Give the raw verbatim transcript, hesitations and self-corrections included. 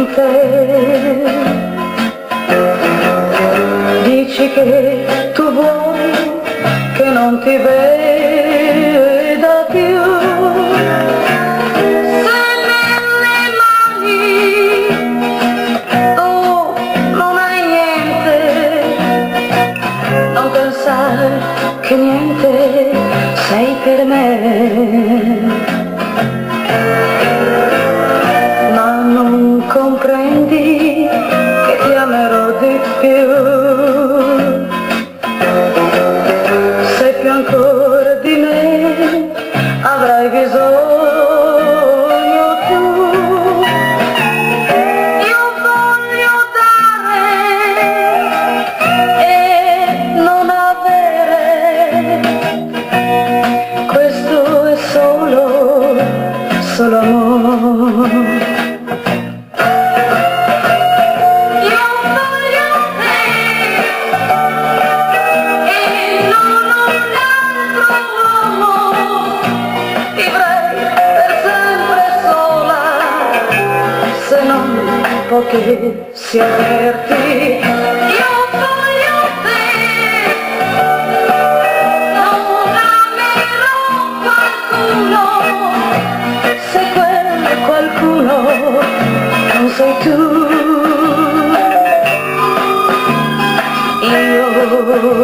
te. Dici che tu vuoi che non ti veda più. Se nelle mani tu non hai niente, non pensare che niente sei per me. Comprendi che ti amerò di più, se più ancora di me avrai bisogno tu. Io voglio dare e non avere, questo è solo, solo amore. Che si avverti, io voglio te, non amerò qualcuno, se quel qualcuno non sei tu. Io